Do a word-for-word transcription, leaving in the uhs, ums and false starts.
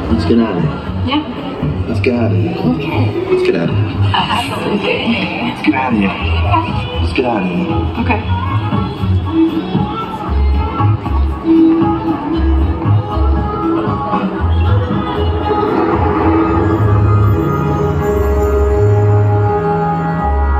Let's get out of here. Yeah. Let's get out of here. Okay. Let's get out of here. Absolutely. Let's get out of here. Let's get out of here. Okay.